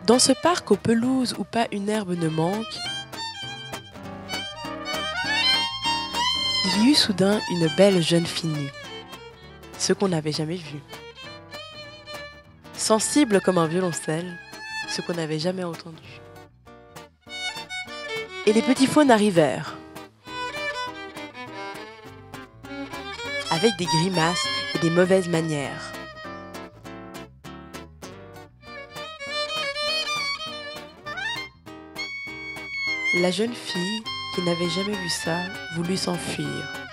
Dans ce parc aux pelouses où pas une herbe ne manque, il y eut soudain une belle jeune fille nue, ce qu'on n'avait jamais vu. Sensible comme un violoncelle, ce qu'on n'avait jamais entendu. Et les petits faunes arrivèrent, avec des grimaces et des mauvaises manières. La jeune fille, qui n'avait jamais vu ça, voulut s'enfuir.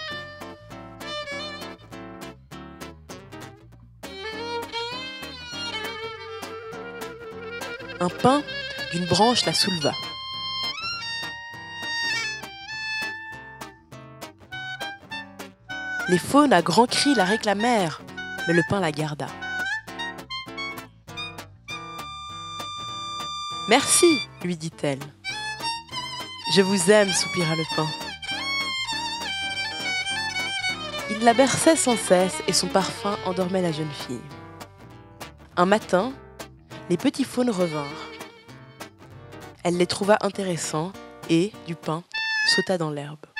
Un pin d'une branche la souleva. Les faunes à grands cris la réclamèrent, mais le pin la garda. « Merci, lui dit-elle. Je vous aime, soupira le pin. Il la berçait sans cesse et son parfum endormait la jeune fille. Un matin, les petits faunes revinrent. Elle les trouva intéressants et, du pin, sauta dans l'herbe.